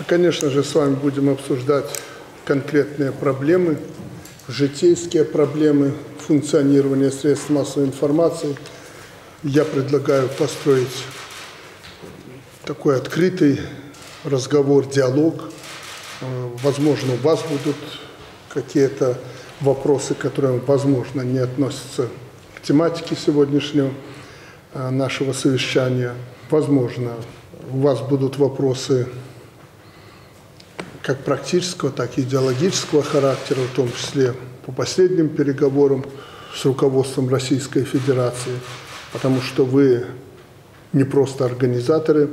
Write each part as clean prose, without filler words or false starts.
Конечно же, с вами будем обсуждать конкретные проблемы, житейские проблемы функционирования средств массовой информации. Я предлагаю построить такой открытый разговор, диалог. Возможно, у вас будут какие-то вопросы, которые, возможно, не относятся к тематике сегодняшнего нашего совещания. Возможно, у вас будут вопросы как практического, так и идеологического характера, в том числе по последним переговорам с руководством Российской Федерации, потому что вы не просто организаторы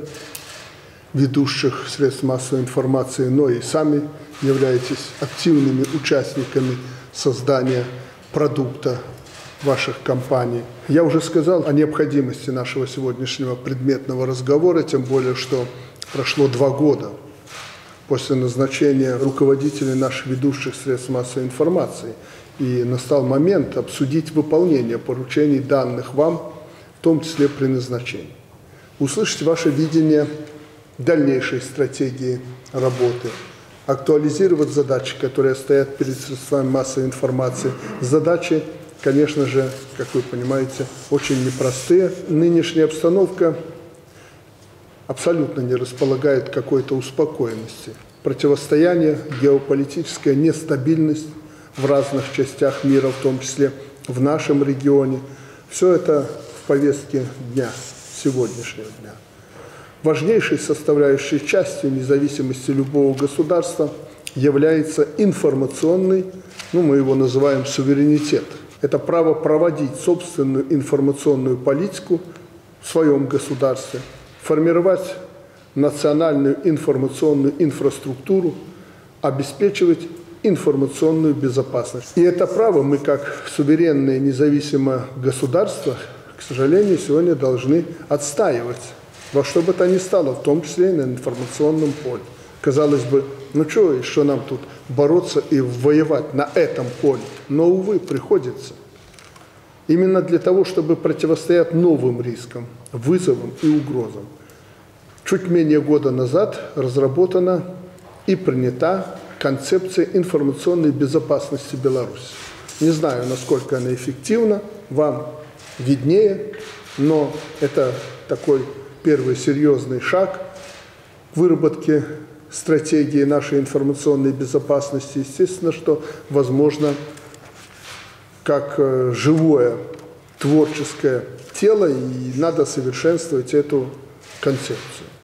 ведущих средств массовой информации, но и сами являетесь активными участниками создания продукта ваших компаний. Я уже сказал о необходимости нашего сегодняшнего предметного разговора, тем более, что прошло 2 года после назначения руководителей наших ведущих средств массовой информации, и настал момент обсудить выполнение поручений, данных вам, в том числе при назначении. Услышать ваше видение дальнейшей стратегии работы, актуализировать задачи, которые стоят перед средствами массовой информации. Задачи, конечно же, как вы понимаете, очень непростые. Нынешняя обстановка абсолютно не располагает какой-то успокоенности. Противостояние, геополитическая нестабильность в разных частях мира, в том числе в нашем регионе. Все это в повестке дня, сегодняшнего дня. Важнейшей составляющей частью независимости любого государства является информационный, мы его называем суверенитет. Это право проводить собственную информационную политику в своем государстве, формировать национальную информационную инфраструктуру, обеспечивать информационную безопасность. И это право мы, как суверенное независимое государство, к сожалению, сегодня должны отстаивать во что бы то ни стало, в том числе и на информационном поле. Казалось бы, что еще нам тут бороться и воевать на этом поле? Но, увы, приходится. Именно для того, чтобы противостоять новым рискам, вызовам и угрозам. Чуть менее года назад разработана и принята концепция информационной безопасности Беларуси. Не знаю, насколько она эффективна, вам виднее, но это такой первый серьезный шаг к выработке стратегии нашей информационной безопасности. Естественно, что возможно, как живое творческое тело, и надо совершенствовать эту концепцию.